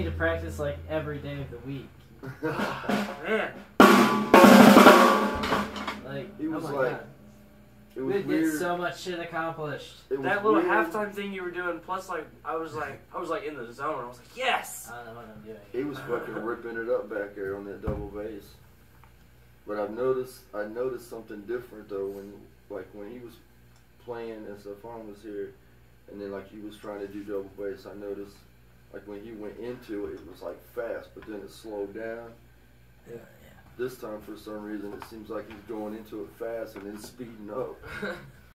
to practice like every day of the week. Man. Like, He was oh my like, God. it was We'd weird. get so much shit accomplished. That little halftime thing you were doing, plus like I was like in the zone. I was like, yes. I don't know what I'm doing. He was fucking ripping it up back there on that double bass. But I noticed something different though when he was playing and Stefan was here, and then like he was trying to do double bass. I noticed like when he went into it, it was like fast, but then it slowed down. Yeah. This time for some reason it seems like he's going into it fast and then speeding up.